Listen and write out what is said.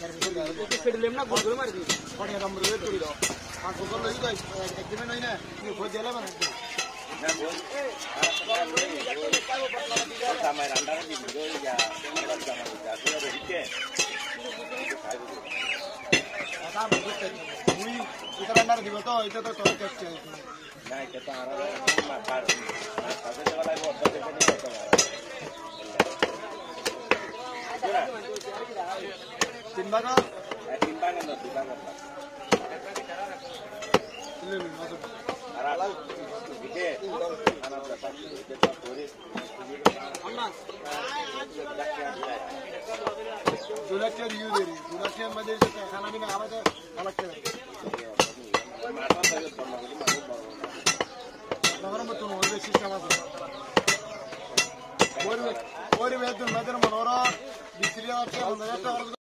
কেটে না গোল মারি দিই পড়ে নম্বর ওয়েট করি দাও আর গোল লই তো একদম নই না তুমি ভোজ দিলা মানে না বল আমার আন্ডারে দি ভিডিও ইয়া আমার জামা দিতে আছে আর দিকে আটা বুঝতে মুই এটা আন্ডারে দিব তো এটা তো তোর কাছে না এটা তো আর মার কাছে দেওয়া লাগবে অর্ধ থেকে নিতে হবে তিন ভাগ না দুই ভাগ আর আলা দিকে আনা দাতা দিতে পরে আম্মা দুলাকের ইউদের দুলাকের মধ্যে খানা বিনা আমাদের আলাদা করে মাথা থেকে বন্ধ করে মারো বড় মতো ওই সিস্টেম আছে ওরে বেদন মধ্যে মনোরা বিক্রিয়া আছে